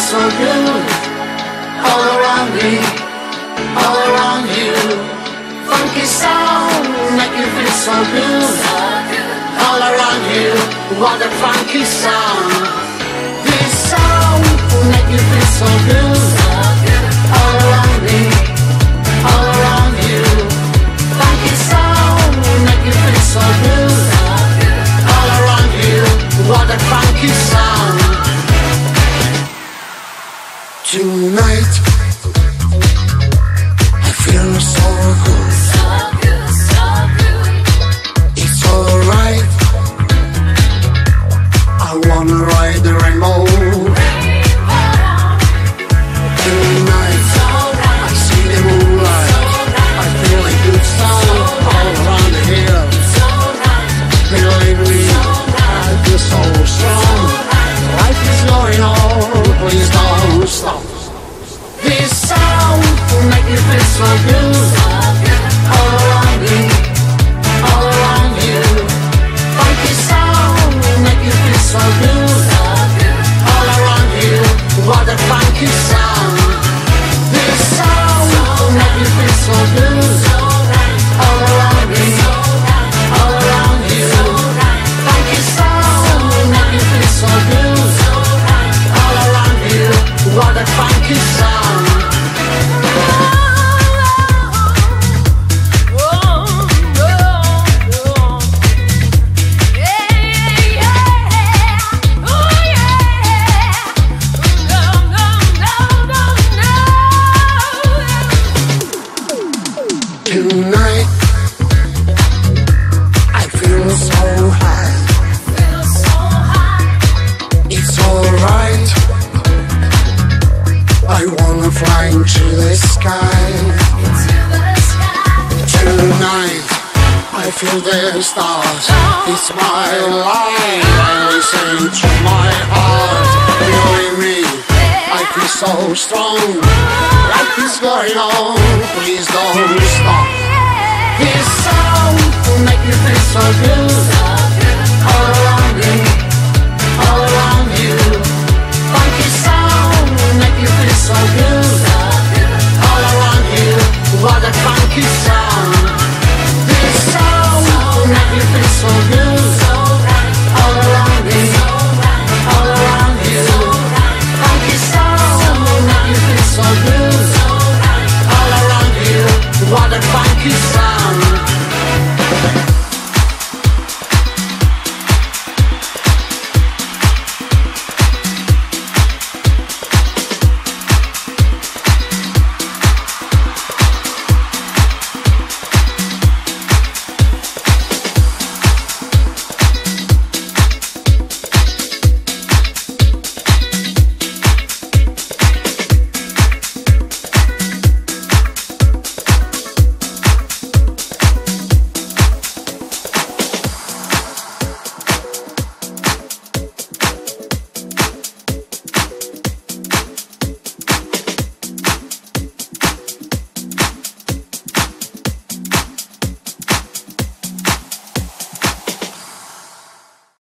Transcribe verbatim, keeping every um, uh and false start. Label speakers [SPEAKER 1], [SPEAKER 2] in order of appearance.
[SPEAKER 1] so good. All around me, all around you. Funky sound make you feel so good. All around you, what a funky sound. This sound make you feel so good. All around me, all around you. Funky sound make you feel so good. All around you, what a funky sound. Tonight I feel so good.
[SPEAKER 2] So good, so good.
[SPEAKER 1] It's alright. I wanna ride the rainbow. Tonight I see the moonlight. I feel a good sound all around the hill. Believe me, I feel so strong. Life is going on, please don't stop. This sound will make you feel so good. All around me, all around you. Funky sound will make you feel so good. All around you, what a funky sound. This sound will make you feel so good. All around me, all around you. Funky sound will make you feel so good. All around you, what a funky sound. Tonight I feel so high. It's alright. I wanna fly into the sky. Tonight I feel the stars. It's my life. I listen to my heart. Believe me, I feel so strong. Life is going on, please don't stop. This sound will make you feel so good. All